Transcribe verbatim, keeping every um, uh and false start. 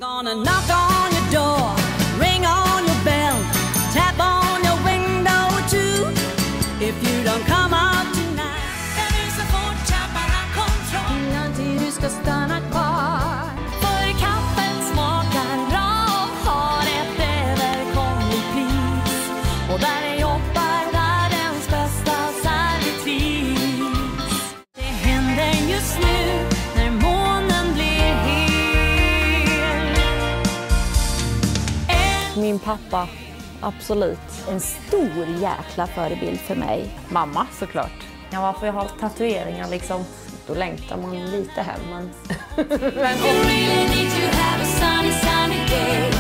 Gonna knock on your door, ring on your bell, tap on your window too. If you don't come out tonight, kan du så fort tappa kontroll. Innan till du ska stanna kvar. För kaffet smakar bra och har ett överkomligt pris. Och där är jobbar världens bästa servitris. Det händer just nu när månen blir hel. Min pappa, absolut. En stor jäkla förebild för mig. Mamma såklart. Ja, varför jag har tatueringar liksom. Då längtar man lite hem. Men... You really need to have a sunny, sunny day.